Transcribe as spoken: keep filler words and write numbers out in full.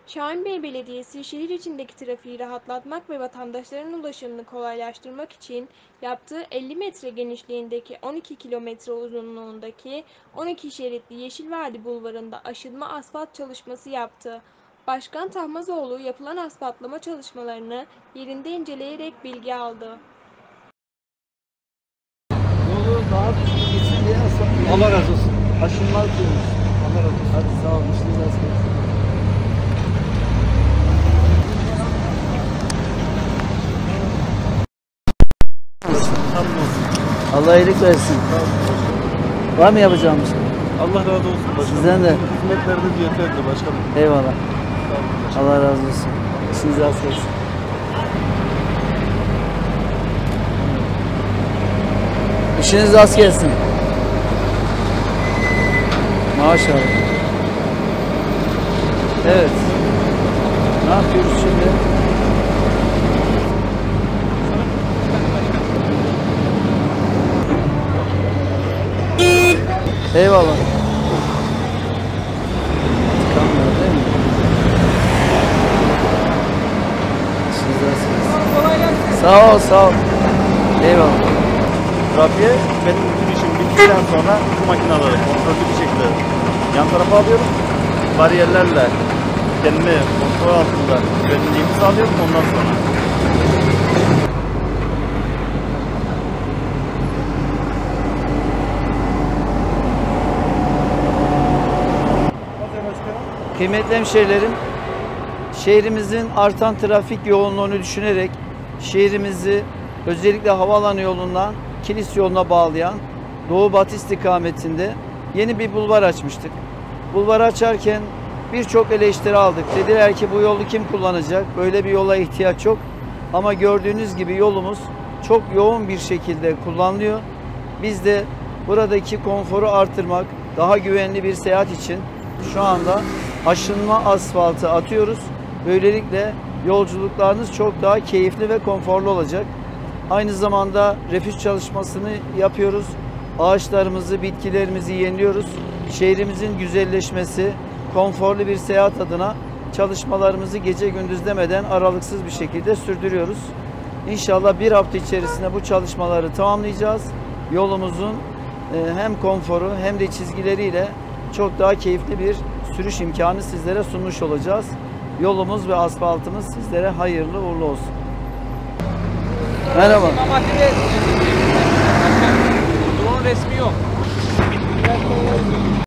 Şahinbey Belediyesi, şehir içindeki trafiği rahatlatmak ve vatandaşların ulaşımını kolaylaştırmak için yaptığı elli metre genişliğindeki on iki kilometre uzunluğundaki on iki şeritli Yeşil Vadi Bulvarı'nda aşınma asfalt çalışması yaptı. Başkan Tahmazoğlu yapılan asfaltlama çalışmalarını yerinde inceleyerek bilgi aldı. Yolu daha düzgün geçsin diye asfalt. Allah razı olsun. Aşınma yapıyoruz. Allah razı olsun. Hadi sağ olun. İşiniz rast gelsin. Allah iyilik versin. Var mı yapacağımız? Allah razı olsun başkanım. Sizden de. Hizmetleriniz yeterli başkanım. Eyvallah. Allah razı olsun. İşiniz rast gelsin. İşiniz rast gelsin. Maşallah. Evet. Ne yapıyoruz şimdi? Eyvallah. Tıkanmıyor değil mi? İşiniz rast gelsin. Sağ ol, sağ ol. Eyvallah. Trafiğe benim bütün işim bittikten sonra bu makinaları kontrollü bir şekilde yan tarafa alıyorum. Bariyerlerle kendimi kontrol altında güvenliğimi sağlıyorum ondan sonra. Kıymetli hemşehrilerim, şehrimizin artan trafik yoğunluğunu düşünerek şehrimizi özellikle havaalanı yolundan Kilis yoluna bağlayan Doğu Batı istikametinde yeni bir bulvar açmıştık. Bulvarı açarken birçok eleştiri aldık. Dediler ki bu yolu kim kullanacak? Böyle bir yola ihtiyaç yok. Ama gördüğünüz gibi yolumuz çok yoğun bir şekilde kullanılıyor. Biz de buradaki konforu artırmak, daha güvenli bir seyahat için şu anda aşınma asfaltı atıyoruz. Böylelikle yolculuklarınız çok daha keyifli ve konforlu olacak. Aynı zamanda refüj çalışmasını yapıyoruz. Ağaçlarımızı, bitkilerimizi yeniliyoruz. Şehrimizin güzelleşmesi, konforlu bir seyahat adına çalışmalarımızı gece gündüz demeden aralıksız bir şekilde sürdürüyoruz. İnşallah bir hafta içerisinde bu çalışmaları tamamlayacağız. Yolumuzun hem konforu hem de çizgileriyle çok daha keyifli bir sürüş imkanı sizlere sunmuş olacağız. Yolumuz ve asfaltımız sizlere hayırlı uğurlu olsun. Merhaba. Drone resmi yok.